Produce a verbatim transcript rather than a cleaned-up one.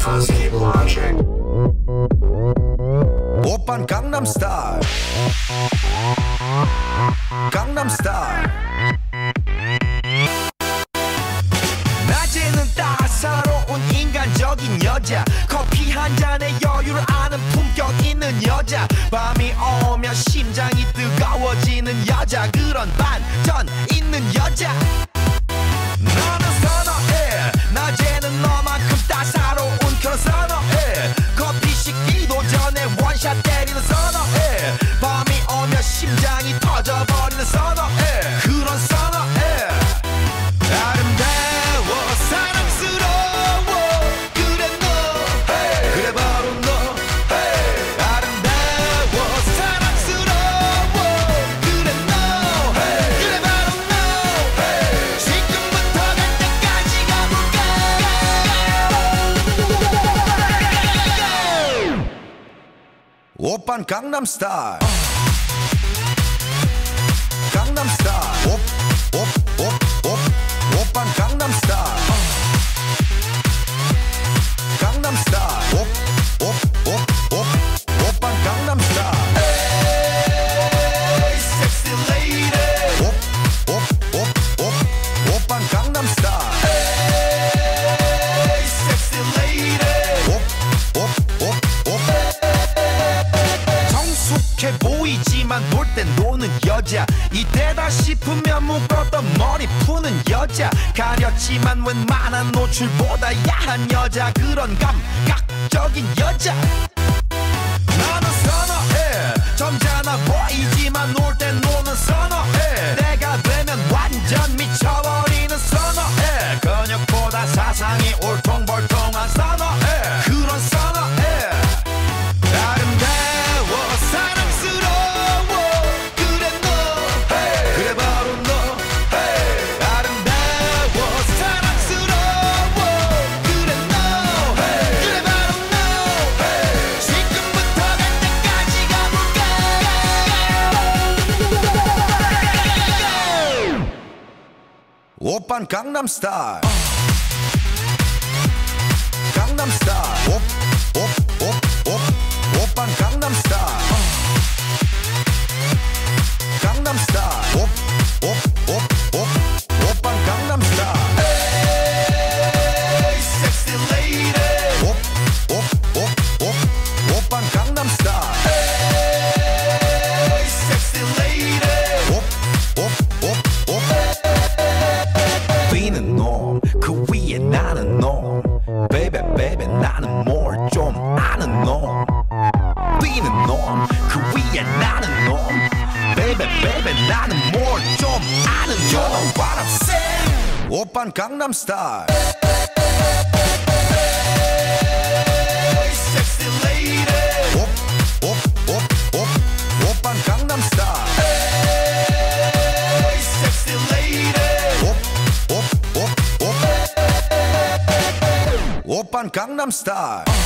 Cause keep watching. 오빤 강남스타일 강남스타일 낮에는 따사로운 인간적인 여자 커피 한 잔에 여유를 아는 품격 있는 여자 밤이 오면 심장이 뜨거워지는 여자 그런 반전 있는 여자 너는 선어해 낮에는 너만큼 따사로운 그런 선어해 커피 식기도 전에 원샷 때리는 선어해 밤이 오면 심장이 터져버리는 선어해 그런 선어해 아름다워 사랑스러워 그래 너 hey. 그래 바로 너 hey. 아름다워 사랑스러워 그래 너 hey. 그래 바로 너 hey. 지금부터 갈 때까지 가볼까 오빤 강남스타일 강남스타일 오, 오, 오, 오, 오빤 강남스타일 강남스타일 오, 오, 오, 오, 오빤 강남스타일 Hey, sexy lady 오, 오, 오, 오, 오빤 강남스타일 Hey, sexy lady 오, 오, 오, 오 성숙해 보이지만 놀 땐 노는 여자 이때다 싶으면 묶었던 머리 푸는 여자 가렸지만 웬만한 노출보다 야한 여자 그런 감각적인 여자 나는 선어해 점잖아 보이지만 놀 땐 노는 선어해 내가 되면 완전 미쳐버리는 선어해 근육보다 사상이 울퉁불퉁한 선어해 그런 선어해 아름다워 사랑스러워 그래 너 hey. 그래 바로 너 hey. 아름다워 사랑스러워 그래 너 hey. 그래 바로 너 hey. 지금부터 갈 때까지 가볼까 오빤 강남스타일 강남스타일 오, 오, 오, 오, 오빤 강남스타일 강남스타일 오, 오, 오, 오, 오빤 강남스타일 Hey, sexy lady 오, 오, 오, 오, 오빤 강남스타일 Hey, sexy lady 오, 오, 오, 오 뛰는 놈 그 위에 나는 놈 Baby baby 나는 뭘 좀 아는 놈 뛰는 놈 그 위에 나는 놈 Baby baby 나는 뭘 좀 아는 놈 You know what I'm saying 오빤 강남스타일 Hey, sexy lady 오, 오, 오, 오, 오빤 강남스타일 Hey, sexy lady 오, 오, 오, 오, 오빤 강남스타일